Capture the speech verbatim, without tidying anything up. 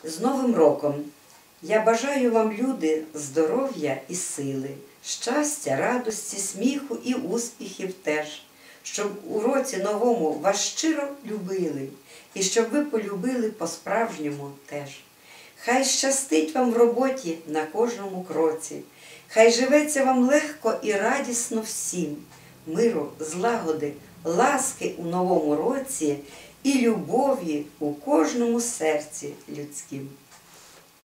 З Новим роком! Я бажаю вам, люди, здоров'я і сили, щастя, радості, сміху і успіхів теж, щоб у році новому вас щиро любили і щоб ви полюбили по-справжньому теж. Хай щастить вам в роботі на кожному кроці, хай живеться вам легко і радісно всім, миру, злагоди, ласки у новому році і любові у кожному серці людськім.